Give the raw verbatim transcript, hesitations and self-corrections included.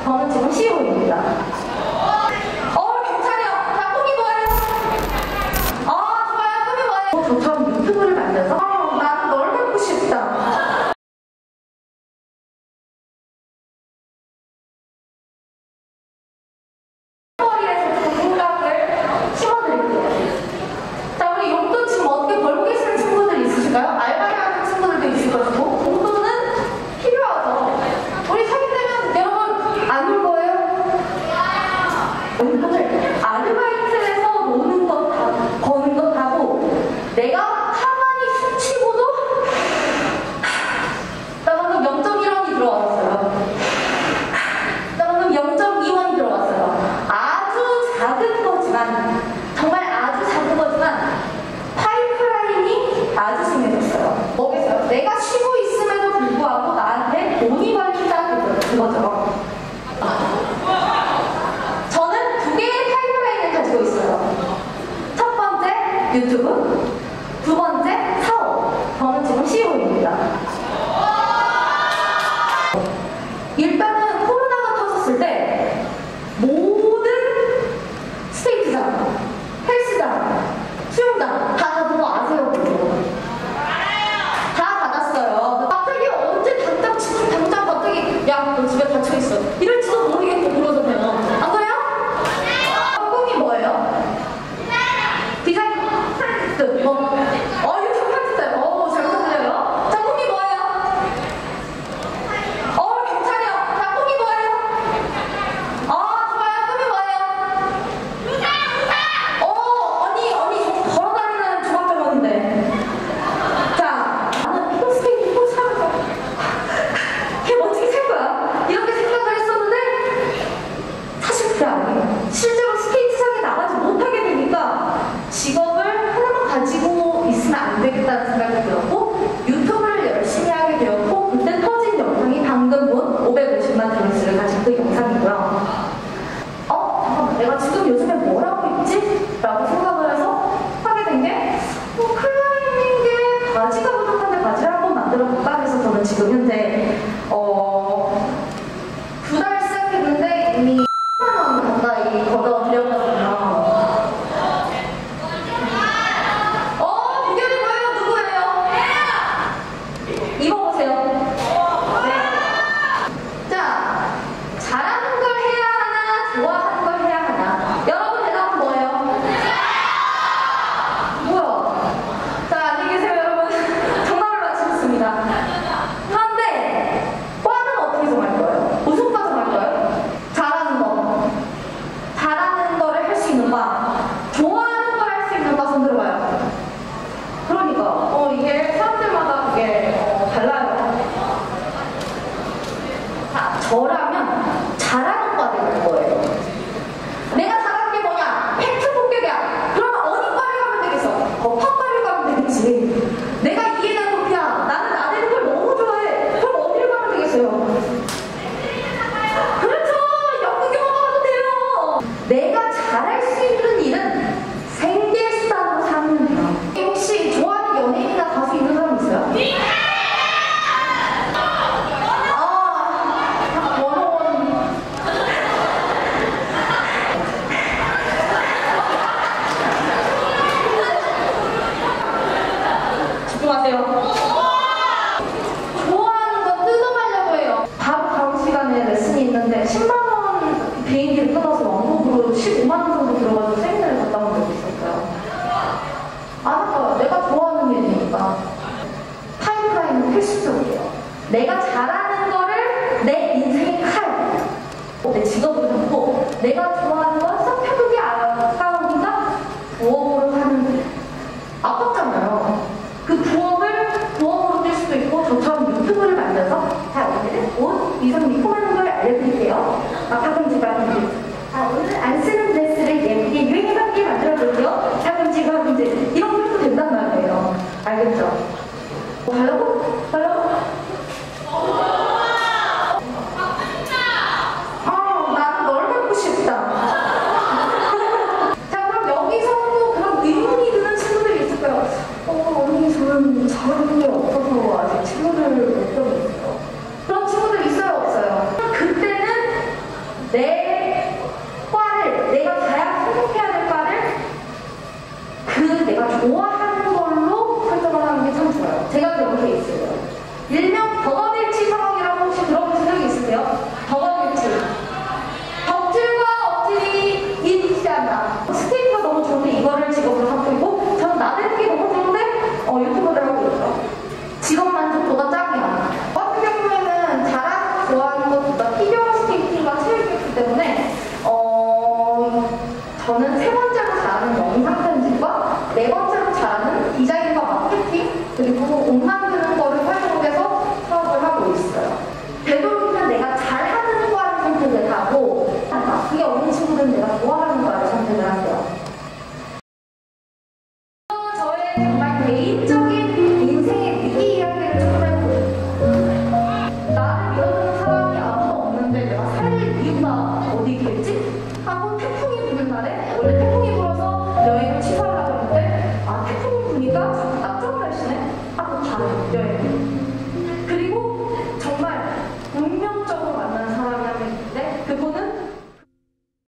저는 지금 씨이오입니다. 어, 괜찮아요. 자, 꿈이 뭐예요? 아, 좋아요. 꿈이 뭐예요? 저처럼 유튜브를 만들어서 어, 나는 널 뵙고 싶다. 머리에서 그 생각을 심어드릴게요. 자, 우리 용돈 지금 어떻게 벌고 계시는 친구들 있으실까요? 알바를 하는 친구들도 있을 것이고 용돈은 필요하죠. 우리 사귀 되면 여러분 안 올 거예요? 용돈을 아르바이트에서 노는 것 다, 버는 것 하고 내가 가만히 숨쉬고도 나 방금 영 점 일 원이 들어왔어요. 나 방금 영 점 이 원이 들어왔어요. 아주 작은 거지만 정말 아주 작은 거지만 파이프라인이 아주 심해졌어요. 뭐겠어요? 내가 쉬고 있음에도 불구하고 나한테 돈이 걸린다 그거죠. 저는 두 개의 파이프라인을 가지고 있어요. 첫 번째 유튜브, 두 번째 사업. 저는 지금 씨이오입니다. 일단은 코로나가 터졌을 때 모든 스테이트장, 헬스장, 수영장 다 닫은 거 아세요? 다 닫았어요. 갑자기 언제 당장 지금 당장 갑자기 야 너 집에 갇혀 있어 이럴지도 모르겠고 그러잖아요. 안 그래요? 꿈이 뭐예요? 디자인 프렌드 뭐? 어 유튜브 프렌드 어 잘 부탁드려요. 자 꿈이 뭐예요? 어 괜찮아요. 자 꿈이 뭐예요? 아 좋아요. 꿈이 뭐예요? 어 언니 언니 저 걸어다니는 중학교원인데. 자 나는 피겨스케이트 또 사면서 걔 멋지게 살 거야 이렇게 생각을 했었는데 사실 그게 아니에요. 실제로 스케이트장에 나가지 못하게 되니까 직업을 하나만 가지고 있으면 안 되겠다는 생각이 들었고 유튜브를 열심히 하게 되었고 그때 터진 영상이 방금 본 오백오십만 조회수를 가진 그 영상이고요. 어? 잠깐만 내가 지금 요즘에 뭘 하고 있지? 라고 생각을 해서 하게 된 게 어, 클라이밍에 바지가 부족한데 바지를 한번 만들어 볼까 해서 저는 지금 현재 어, 두 달 시작했는데 이미 십만 원 가까이 걷어들였거든요. 어, 비결이 뭐예요? 누구예요? 입어보세요. 네. 자, 잘하는 걸 해야 하나, 좋아하는 걸 해야 하나? 여러분 대답은 뭐예요? 뭐야? 자, 안녕히 계세요, 여러분. 정답을 맞추셨습니다. 그런데 과는 어떻게 정할 거예요? 무슨 과 정할 거예요? 잘하는 거. 잘하는 거를 할 수 있는 과. 좋아하는 걸 할 수 있는 과 손 들어봐요. 그러니까 어 이게 사람들마다 그게 어, 달라요. 자, 저라면 잘하는 과를 갈 거예요. 내가 잘하는 게 뭐냐? 팩트 폭격이야. 그러면 어디 과를 가면 되겠어? 법학과를 가면 되겠지. 내가 이해는 높이야. 나는 나대는 걸 너무 좋아해. 그럼 어디를 가면 되겠어요? 그렇죠. 연극 영화 가도 돼요. 내가 잘할 수 있는 일은 생계수단으로 삼으면 돼요. 혹시 좋아하는 연예인이나 가수 있는 사람 있어요? 아, 원어원. 집중하세요. 좋아하는 거 뜯어가려고 해요. 바로 다음 시간에 레슨이 있는데 십만 원 비행기를 끊어서 왕복으로 십오만 원 정도 들어가서 세미나를 갔다 온 적이 있었어요. 안 할까요? 내가 좋아하는 일이니까. 타임라인은 필수적이에요. 내가 잘하는 거를 내 인생의 칼, 내 직업으로 삼고 내가 좋아하는 건 썩혀두기 아까우니까 부업으로 하는 아깝잖아요. 그 부업을 부업으로 뛸 수도 있고 저처럼 유튜브를 만들어서 자 오늘은 옷, 이성 리폼하는 걸 알려드릴게요. 아 가끔씩 가끔씩 아 오늘 안 쓰는 드레스를 예쁘게 유행하게 만들어볼게요. 가끔씩 가끔씩 이런 것도 된단 말이에요. 알겠죠? 뭐 하려고? 하려고? 아 나는 널 뵙고 싶다. 누나 어디 있겠지? 하고 태풍이 부는 날에 원래 태풍이 불어서 여행을 취소하려고 했는데 아 태풍이 부니까 자꾸 딱 날씨네 하고 가는 여행. 그리고 정말 운명적으로 만난 사람이 한 명 있는데 그분은